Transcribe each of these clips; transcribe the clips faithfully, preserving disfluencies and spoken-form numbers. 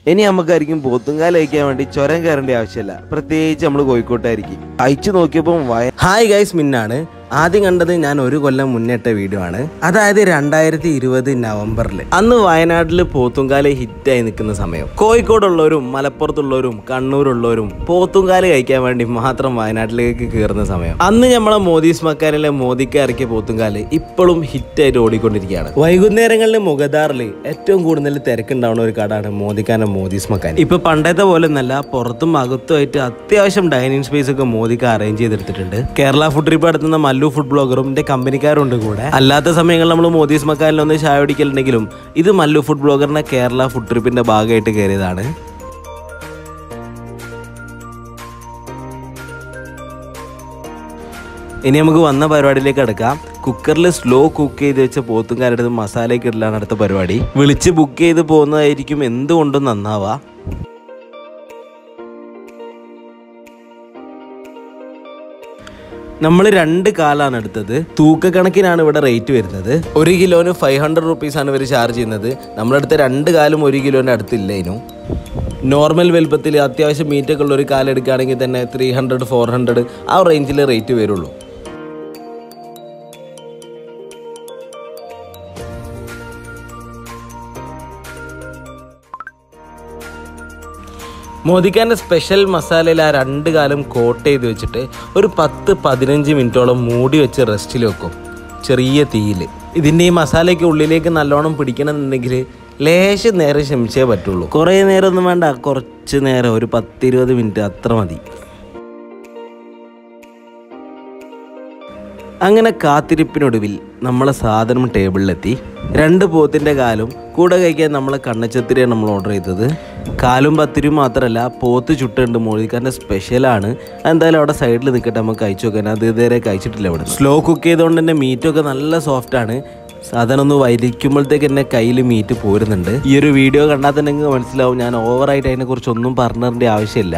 ഇനി നമുക്കായിരിക്കും പോത്തുംകാല് കഴിക്കാൻ വേണ്ടി ചുരം കയറേണ്ട ആവശ്യമില്ല. പ്രത്യേകിച്ച് നമ്മൾ കോഴിക്കോട്ടായിരിക്കും. അയച്ചു നോക്കിയപ്പോൾ വയ ഹായ് ഗൈസ്, മിന്നാണ്. ആദ്യം കണ്ടത് ഞാൻ ഒരു കൊല്ലം മുന്നിട്ട വീഡിയോ ആണ്. അതായത് രണ്ടായിരത്തി ഇരുപത് നവംബറിൽ. അന്ന് വയനാട്ടിൽ പോത്തുംകാല് ഹിറ്റായി നിൽക്കുന്ന സമയം. കോഴിക്കോടുള്ളവരും മലപ്പുറത്തുള്ളവരും കണ്ണൂരുള്ളവരും പോത്തുംകാല് കഴിക്കാൻ വേണ്ടി മാത്രം വയനാട്ടിലേക്ക് കയറുന്ന സമയം. അന്ന് നമ്മളെ മോദീസ് മക്കാനിലെ മോദിക്ക് ഇറക്കിയ പോത്തുംകാല് ഇപ്പോഴും ഹിറ്റായിട്ട് ഓടിക്കൊണ്ടിരിക്കുകയാണ്. വൈകുന്നേരങ്ങളിൽ മുഗദാറിൽ ഏറ്റവും കൂടുതൽ തിരക്കുണ്ടാവുന്ന ഒരു കടയാണ് മോദിക്കാൻ്റെ മോദീസ് മക്കാൻ. ഇപ്പൊ പണ്ടത്തെ പോലെ ഒന്നല്ല, പുറത്തും അകത്തുമായിട്ട് അത്യാവശ്യം ഡൈനിങ് സ്പേസ് ഒക്കെ മോദിക്ക് അറേഞ്ച് ചെയ്തെടുത്തിട്ടുണ്ട്. കേരള ഫുഡ് ട്രിപ്പ് നടത്തുന്ന മല്ലു ഫുഡ് ബ്ലോഗറും എന്റെ കമ്പനിക്കാരുണ്ട് കൂടെ. അല്ലാത്ത സമയങ്ങളിൽ നമ്മൾ മോദീസ് മക്കാനിൽ ഒന്ന് ചായ കുടിക്കലുണ്ടെങ്കിലും ഇത് മല്ലു ഫുഡ് ബ്ലോഗറിന്റെ കേരള ഫുഡ് ട്രിപ്പിന്റെ ഭാഗമായിട്ട് കയറിയതാണ്. ഇനി നമുക്ക് വന്ന പരിപാടിയിലേക്ക് എടുക്കാം. കുക്കറിൽ സ്ലോ കുക്ക് ചെയ്ത് വെച്ച പോത്തുംകാലെടുത്ത് മസാലയൊക്കെ ഇടലാണ് അടുത്ത പരിപാടി. വിളിച്ച് ബുക്ക് ചെയ്ത് പോകുന്നതായിരിക്കും എന്തുകൊണ്ടും നന്നാവാ. നമ്മൾ രണ്ട് കാലാണ് എടുത്തത്. തൂക്കക്കണക്കിനാണ് ഇവിടെ റേറ്റ് വരുന്നത്. ഒരു കിലോന് ഫൈവ് ഹൺഡ്രഡ് റുപ്പീസാണ് ഇവർ ചാർജ് ചെയ്യുന്നത്. നമ്മളടുത്ത രണ്ട് കാലും ഒരു കിലോൻ്റെ അടുത്തില്ലേനു. നോർമൽ വലുപ്പത്തിൽ അത്യാവശ്യം മീറ്റൊക്കെ ഉള്ള ഒരു കാലെടുക്കുകയാണെങ്കിൽ തന്നെ ത്രീ ഹൺഡ്രഡ് ഫോർ ഹൺഡ്രഡ് ആ റേഞ്ചിൽ റേറ്റ് വരുള്ളൂ. മോദിക്കാൻ്റെ സ്പെഷ്യൽ മസാലയിൽ ആ രണ്ട് കാലം കോട്ട് ചെയ്ത് വെച്ചിട്ട് ഒരു പത്ത് പതിനഞ്ച് മിനിറ്റോളം മൂടി വെച്ച് റെസ്റ്റിൽ വെക്കും, ചെറിയ തീയിൽ. ഇതിൻ്റെ ഈ മസാലയ്ക്ക് ഉള്ളിലേക്ക് നല്ലോണം പിടിക്കണമെന്നുണ്ടെങ്കിൽ ലേശം നേരം ക്ഷമിച്ചേ പറ്റുള്ളൂ. കുറേ നേരം ഒന്നും വേണ്ട, കുറച്ച് നേരം, ഒരു പത്തിരുപത് മിനിറ്റ് അത്ര മതി. അങ്ങനെ കാത്തിരിപ്പിനൊടുവിൽ നമ്മളെ സാധനം ടേബിളിലെത്തി. രണ്ട് പോത്തിൻ്റെ കാലും കൂടെ കഴിക്കാൻ നമ്മളെ കണ്ണച്ചത്തിരിയാണ് നമ്മൾ ഓർഡർ ചെയ്തത്. കാലും പത്തിരിയും മാത്രമല്ല, പോത്ത് ചുട്ടുണ്ട്. മോദിക്കാൻ്റെ സ്പെഷ്യലാണ്. എന്തായാലും അവിടെ സൈഡിൽ നിൽക്കട്ടെ, നമുക്ക് കഴിച്ചു നോക്കാൻ. അത് ഇതുവരെ കഴിച്ചിട്ടില്ല ഇവിടെ. സ്ലോ കുക്ക് ചെയ്തുകൊണ്ട് തന്നെ മീറ്റൊക്കെ നല്ല സോഫ്റ്റാണ്. സാധനം ഒന്ന് വരിക്കുമ്പോഴത്തേക്ക് എൻ്റെ കയ്യിൽ മീറ്റ് പോരുന്നുണ്ട്. ഈ ഒരു വീഡിയോ കണ്ടാൽ തന്നെ നിങ്ങൾക്ക് മനസ്സിലാവും ഞാൻ ഓവറായിട്ട് അതിനെക്കുറിച്ചൊന്നും പറഞ്ഞു തരേണ്ട ആവശ്യമില്ല.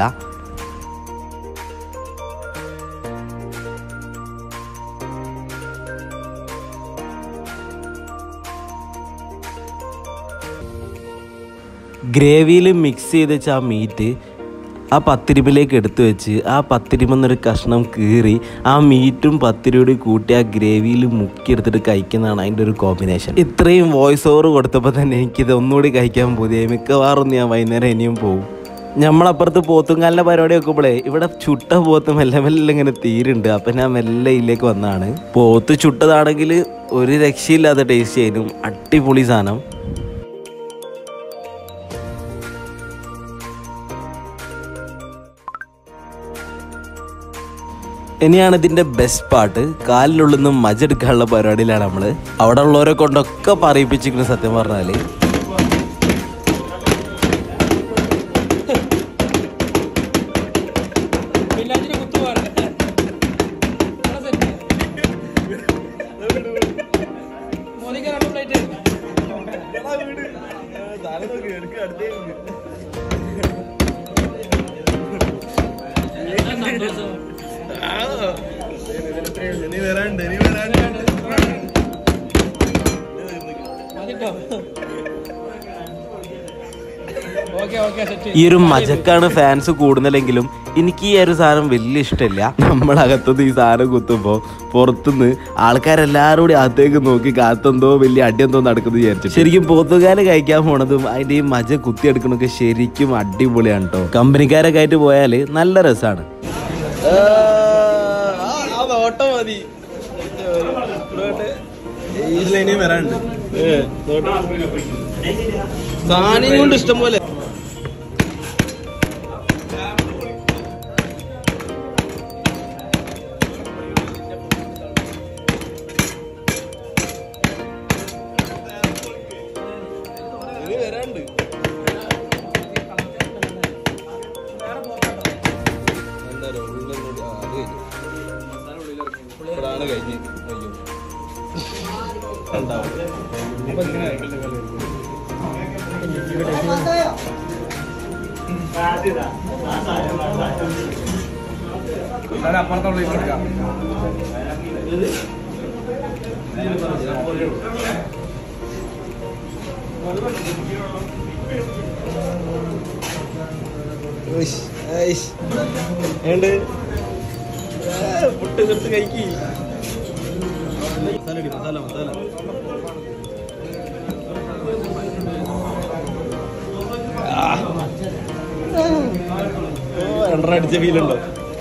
ഗ്രേവിയിൽ മിക്സ് ചെയ്ത് വെച്ച ആ മീറ്റ് ആ പത്തിരിപ്പിലേക്ക് എടുത്തു വെച്ച് ആ പത്തിരിമെന്നൊരു കഷ്ണം കീറി ആ മീറ്റും പത്തിരിയോട് കൂട്ടി ആ ഗ്രേവിയിൽ മുക്കിയെടുത്തിട്ട് കഴിക്കുന്നതാണ് അതിൻ്റെ ഒരു കോമ്പിനേഷൻ. ഇത്രയും വോയിസ് ഓവർ കൊടുത്തപ്പോൾ തന്നെ എനിക്കിത് ഒന്നുകൂടി കഴിക്കാൻ പോതിയായി. മിക്കവാറും ഞാൻ വൈകുന്നേരം ഇനിയും പോകും. നമ്മളപ്പുറത്ത് പോത്തുംകാലിൻ്റെ പരിപാടി വെക്കുമ്പോഴേ ഇവിടെ ചുട്ട പോത്ത് മെല്ലെ മെല്ലെ ഇങ്ങനെ തീരുണ്ട്. അപ്പം ഞാൻ മെല്ലെ ഇതിലേക്ക് വന്നതാണ്. പോത്ത് ചുട്ടതാണെങ്കിൽ ഒരു രക്ഷയില്ലാത്ത ടേസ്റ്റ് ചെയ്യുന്നു. അടിപൊളി സാധനം. ഇനിയാണ് ഇതിൻ്റെ ബെസ്റ്റ് പാർട്ട്. കാലിനുള്ളിൽ നിന്നും മജെടുക്കാനുള്ള പരിപാടിയിലാണ് നമ്മൾ. അവിടെ ഉള്ളവരെ കൊണ്ടൊക്കെ പറയിപ്പിച്ചിരിക്കുന്നു സത്യം പറഞ്ഞാൽ. ഈ ഒരു മജക്കാണ് ഫാൻസ് കൂടുതലെങ്കിലും എനിക്ക് ഈ ഒരു സാധനം വലിയ ഇഷ്ടമില്ല. നമ്മളകത്തുനിന്ന് ഈ സാധനം കുത്തുമ്പോൾ പുറത്തുനിന്ന് ആൾക്കാരെല്ലാവരും കൂടി അകത്തേക്ക് നോക്കി കാത്തെന്തോ വലിയ അടിയെന്തോ നടക്കുന്നത് വിചാരിച്ചു. ശരിക്കും പോത്തുകാല് കഴിക്കാൻ പോണതും അതിൻ്റെ ഈ മജ കുത്തിയെടുക്കണമൊക്കെ ശരിക്കും അടിപൊളിയാണ് കേട്ടോ. കമ്പനിക്കാരൊക്കെ ആയിട്ട് പോയാൽ നല്ല രസമാണ്. സാധനം കൊണ്ട് ഇഷ്ടം പോലെ പുട്ട് കുറച്ച് കഴിക്കി മസാല മസാല രണ്ടെണ്ണം അടിച്ച ഫീലുണ്ടോ?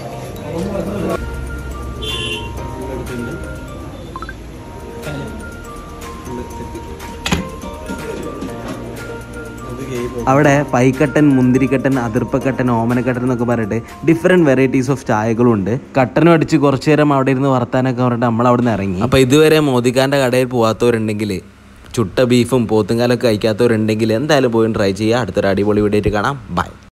അവിടെ പൈക്കട്ടൻ, മുന്തിരിക്കട്ടൻ, അതിർപ്പക്കട്ടൻ, ഓമനക്കട്ടൻ എന്നൊക്കെ പറഞ്ഞിട്ട് ഡിഫറെന്റ് വെറൈറ്റീസ് ഓഫ് ചായകളും ഉണ്ട്. കട്ടനും അടിച്ച് കുറച്ചു നേരം അവിടെ ഇരുന്ന് വർത്താനൊക്കെ പറഞ്ഞിട്ട് നമ്മൾ അവിടെ നിന്ന് ഇറങ്ങി. അപ്പോൾ ഇതുവരെ മോദിക്കാൻ്റെ കടയിൽ പോകാത്തവരുണ്ടെങ്കിൽ, ചുട്ട ബീഫും പോത്തുംകാലൊക്കെ കഴിക്കാത്തവരുണ്ടെങ്കിൽ എന്തായാലും പോയി ട്രൈ ചെയ്യുക. അടുത്തൊരു അടിപൊളി വീഡിയോ ആയിട്ട് കാണാം. ബൈ.